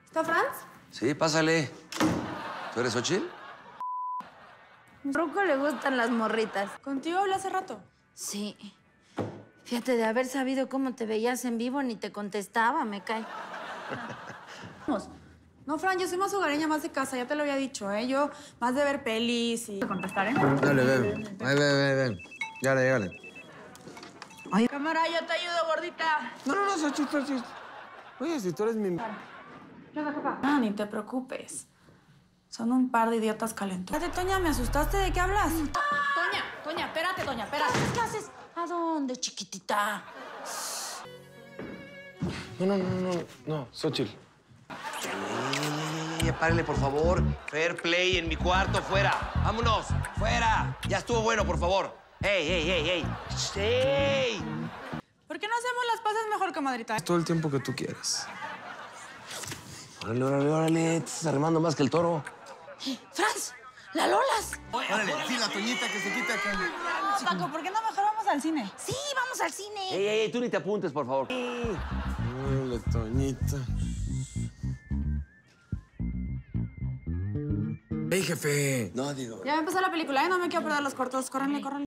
¿Está Franz? Sí, pásale. ¿Tú eres Xochitl? Ruco le gustan las morritas. ¿Contigo hablé hace rato? Sí. Fíjate, de haber sabido cómo te veías en vivo, ni te contestaba, me cae. Vamos. No, Fran, yo soy más hogareña, más de casa, ya te lo había dicho, ¿eh? Yo más de ver pelis y... contestar, ¿eh? Dale, ven. Ven. Llale. Ay, cámara, yo te ayudo, gordita. No, Xochitl. Oye, si tú eres mi... ¿Qué onda, papá? Ah, ni te preocupes. Son un par de idiotas calentones. Espérate, Toña, ¿me asustaste? ¿De qué hablas? Toña, espérate, Toña, espérate. ¿Qué haces? ¿A dónde, chiquitita? No, Xochitl. Ya párele, por favor. Fair play en mi cuarto, fuera. Vámonos, fuera. Ya estuvo bueno, por favor. ¡Ey! ¿Por qué no hacemos las paces mejor, comadrita? Todo el tiempo que tú quieras. Órale. Te estás arrimando más que el toro. ¡Franz! ¡La Lolas! Órale, sí, la Toñita que se quita acá. Paco, ¿por qué no mejor vamos al cine? Sí, vamos al cine. Ey, tú ni te apuntes, por favor. Órale, Toñita. ¡Ey, jefe! No, digo. Ya va a empezar la película, ¿eh? No me quiero perder los cortos. Córrenle.